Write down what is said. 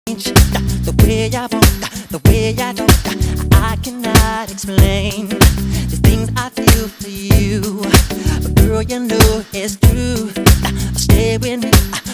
The way I walk, the way I talk, I cannot explain the things I feel for you. But girl, you know it's true. Stay with me.